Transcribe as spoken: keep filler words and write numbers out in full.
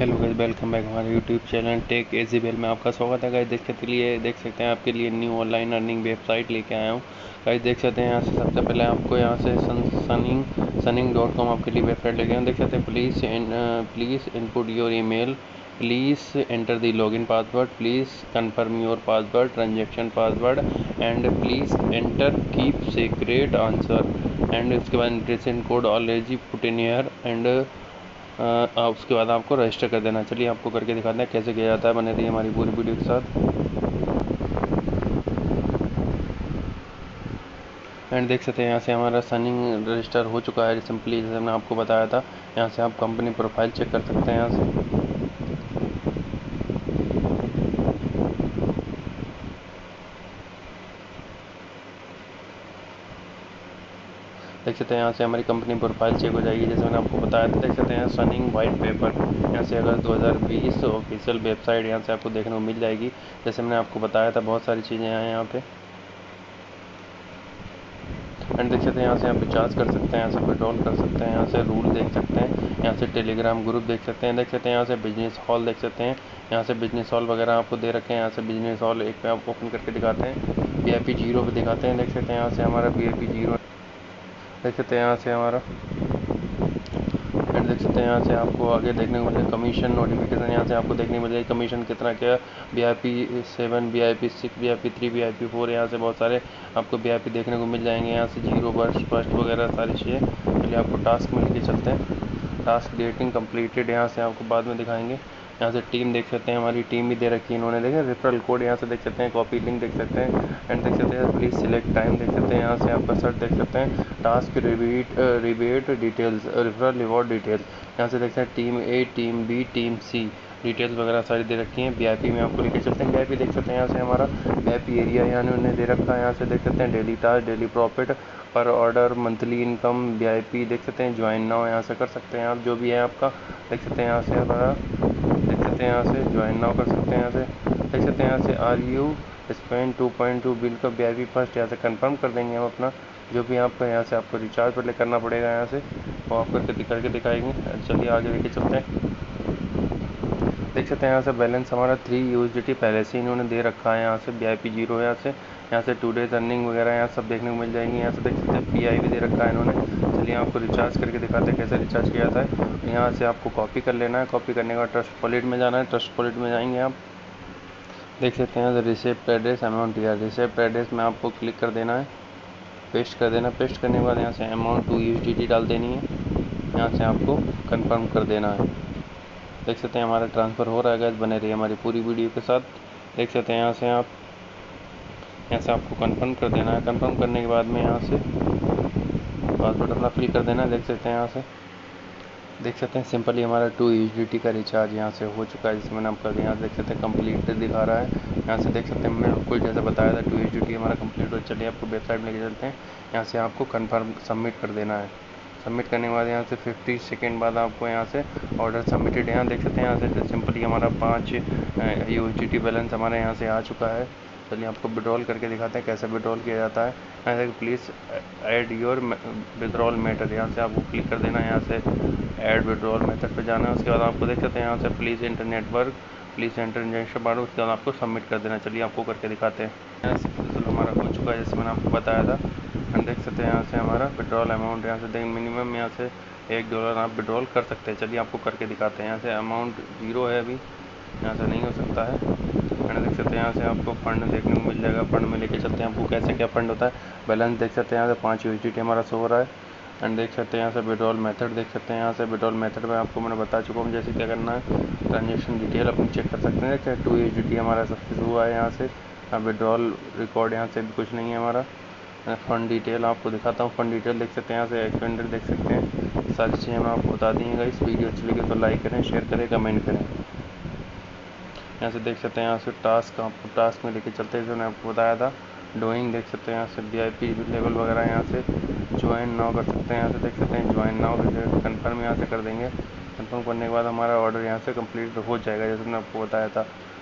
Hello guys, welcome back हमारे YouTube channel tech एजीबेल में आपका स्वागत है। गाइस देख सकते लिए देख सकते हैं आपके लिए न्यू ऑनलाइन अर्निंग वेबसाइट लेके आया हूँ। गाइस देख सकते हैं यहाँ से सबसे पहले आपको यहाँ से सन सनिंग सनिंग डॉट कॉम आपके लिए वेबसाइट लेके आया। देख सकते हैं please please input your email, please enter the login password, please confirm your password transaction password and please enter keep secret answer and उसके बाद invitation code already put in here and uh, उसके बाद आपको register कर देना। चलिए आपको करके दिखाते हैं कैसे किया जाता है। बने रहिए हमारी पूरी वीडियो के साथ। एंड देख सकते हैं यहाँ से हमारा सनिंग रजिस्टर हो चुका है। सिंपली जैसे मैंने आपको बताया था, यहाँ से आप कंपनी प्रोफाइल चेक कर सकते हैं। यहाँ से देख सकते हैं यहाँ से हमारी कंपनी प्रोफाइल चेक हो जाएगी, जैसे मैंने आपको बताया था। देख सकते हैं सनिंग वाइट पेपर, यहाँ से अगस्त दो हज़ार बीस ऑफिशियल वेबसाइट यहाँ से आपको देखने को मिल जाएगी। जैसे मैंने आपको बताया था, बहुत सारी चीज़ें हैं यहाँ पे। एंड देख सकते हैं यहाँ से आप रिचार्ज कर सकते हैं, यहाँ से विड्रॉल कर सकते हैं, यहाँ से रूल देख सकते हैं, यहाँ से टेलीग्राम ग्रुप देख सकते हैं। देख सकते हैं यहाँ से बिजनेस हॉल देख सकते हैं, यहाँ से बिजनेस हॉल वगैरह आपको दे रखे हैं। यहाँ से बिजनेस हॉल एक पे आप ओपन करके दिखाते हैं, वी आई पी जीरो पे दिखाते हैं। देख सकते हैं यहाँ से हमारा वी आई पी जीरो देख सकते हैं यहाँ से हमारा। एंड देख सकते हैं यहाँ से आपको आगे देखने को मिलेगा कमीशन नोटिफिकेशन, यहाँ से आपको देखने को मिलेगा कमीशन कितना क्या, V I P seven, V I P six, V I P three, V I P four, यहाँ से बहुत सारे आपको वी आई पी देखने को मिल जाएंगे। यहाँ से जीरो बर्स्ट फर्स्ट वगैरह सारी चीज़ें। चलिए आपको टास्क में लेके चलते हैं। टास्क डेटिंग कंप्लीटेड यहाँ से आपको बाद में दिखाएंगे। यहाँ से टीम देख सकते हैं, हमारी टीम भी दे रखी है इन्होंने। देखें रेफरल कोड यहाँ से देख सकते हैं, कॉपी लिंक देख सकते हैं। एंड देख सकते हैं प्लीज़ सिलेक्ट टाइम देख सकते हैं, यहाँ से आपका सर्च देख सकते हैं, task rebate rebate details, referral reward details. यहाँ से देखते हैं team A, team B, team C details वगैरह सारी दे रखी हैं। वी आई पी में आपको लेके चलते हैं। वी आई पी देख सकते हैं यहाँ से हमारा वी आई पी एरिया यहाँ उन्होंने दे रखा है। यहाँ से देख सकते हैं डेली टास्क, डेली प्रॉफिट पर order, monthly income, V I P देख सकते हैं, ज्वाइन नाउ यहाँ से कर सकते हैं आप, जो भी है आपका देख सकते हैं। यहाँ से हमारा देख सकते हैं, यहाँ से ज्वाइन नाउ कर सकते हैं। यहाँ से देख सकते हैं, यहाँ से are you spend two point two bill का वी आई पी फर्स्ट, यहाँ से कंफर्म कर देंगे हम अपना जो भी आपका। यहाँ से आपको रिचार्ज पहले करना पड़ेगा, यहाँ से वो आप करके करके दिखाएंगे। चलिए आगे लेके चलते हैं। देख सकते हैं यहाँ से बैलेंस हमारा three U S D T पहले से इन्होंने दे रखा है। यहाँ से वी आई पी जीरो है, यहाँ से यहाँ से टू डेज अर्निंग वगैरह यहाँ सब देखने को मिल जाएंगी। यहाँ से देख सकते हैं पी आई भी दे रखा है इन्होंने। चलिए आपको रिचार्ज करके दिखाते हैं कैसे रिचार्ज किया जाता है। यहाँ से आपको कॉपी कर लेना है, कॉपी करने के बाद ट्रस्ट वॉलेट में जाना है, ट्रस्ट वॉलेट में जाएंगे आप। देख सकते हैं रिसिप्ट एड्रेस अमाउंट या रिसिप्ट एड्रेस में आपको क्लिक कर देना है, पेस्ट कर देना। पेस्ट करने के बाद यहाँ से amount two U S D T डाल देनी है, यहाँ से आपको कंफर्म कर देना है। देख सकते हैं हमारा ट्रांसफ़र हो रहा है। गैस बने रहिए हमारी पूरी वीडियो के साथ। देख सकते हैं यहाँ से आप यहाँ से आपको कंफर्म कर देना है। कंफर्म करने के बाद में यहाँ से पासवर्ड अपना फिल कर देना है। देख सकते हैं यहाँ से देख सकते हैं सिंपली हमारा two U S D T का रिचार्ज यहाँ से हो चुका है, जिसमें मैंने आपका यहाँ देख सकते हैं कंप्लीट दिखा रहा है। यहाँ से देख सकते हैं मैंने आपको जैसे बताया था two U S D T हमारा कंप्लीट हो। चलिए आपको वेबसाइट में लेके चलते हैं। यहाँ से आपको कन्फर्म सबमिट कर देना है। सबमिट करने के बाद यहाँ से फिफ्टी सेकेंड बाद आपको यहाँ से ऑर्डर सबमिटेड यहाँ देख सकते हैं। यहाँ से सिंपली हमारा पाँच U S D T balance हमारे यहाँ से आ चुका है। चलिए आपको विड्रॉल करके दिखाते हैं कैसे विड्रॉल किया जाता है। यहाँ से please add your withdrawal method, यहाँ से आपको क्लिक कर देना है। यहाँ से ऐड विड्रॉल मेथड पे जाना है। उसके बाद आपको देख सकते हैं यहाँ से please enter network, please enter injection bar, उसके बाद आपको सबमिट कर देना। चलिए आपको करके दिखाते हैं। यहाँ से फिर हमारा हो चुका है, जैसे मैंने आपको बताया था। हम देख सकते हैं यहाँ से हमारा विड्रॉल अमाउंट यहाँ से देख मिनिमम यहाँ से एक डॉलर आप विड्रॉल कर सकते हैं। चलिए आपको करके दिखाते हैं। यहाँ से अमाउंट जीरो है अभी, यहाँ से नहीं हो सकता है। मैंने देख सकते हैं यहाँ से आपको फंड देखने को मिल जाएगा। फंड में लेके चलते हैं आपको कैसे क्या फंड होता है। बैलेंस देख सकते हैं यहाँ से पाँच यू एस डी टी हमारा शो हो रहा है। एंड देख सकते हैं यहाँ से विड्रॉल मेथड देख सकते हैं। यहाँ से विड्रॉल मेथड में आपको मैंने बता चुका हूँ जैसे क्या करना है। ट्रांजेक्शन डिटेल अपनी चेक कर सकते हैं। देखिए two U S D T हमारा सक्सेस हुआ है। यहाँ से विड्रॉल रिकॉर्ड यहाँ से भी कुछ नहीं है हमारा। फ़ंड डिटेल आपको दिखाता हूँ। फ़ंड डिटेल देख सकते हैं, यहाँ से एक्सपेंडर देख सकते हैं। सारी चीज़ें मैं आपको बता दीजिएगा। इस वीडियो अच्छी लगी तो लाइक करें, शेयर करें, कमेंट करें। यहाँ से देख सकते हैं यहाँ से टास्क आपको टास्क में लेके चलते हैं जो मैंने आपको बताया था। डोइंग देख सकते हैं यहाँ से वी आई पी लेवल वगैरह यहाँ से ज्वाइन नाउ कर सकते हैं। यहाँ से देख सकते हैं ज्वाइन नाउ कन्फर्म यहाँ से कर देंगे। कन्फर्म करने के बाद हमारा ऑर्डर यहाँ से कंप्लीट हो जाएगा जैसे मैंने आपको बताया था।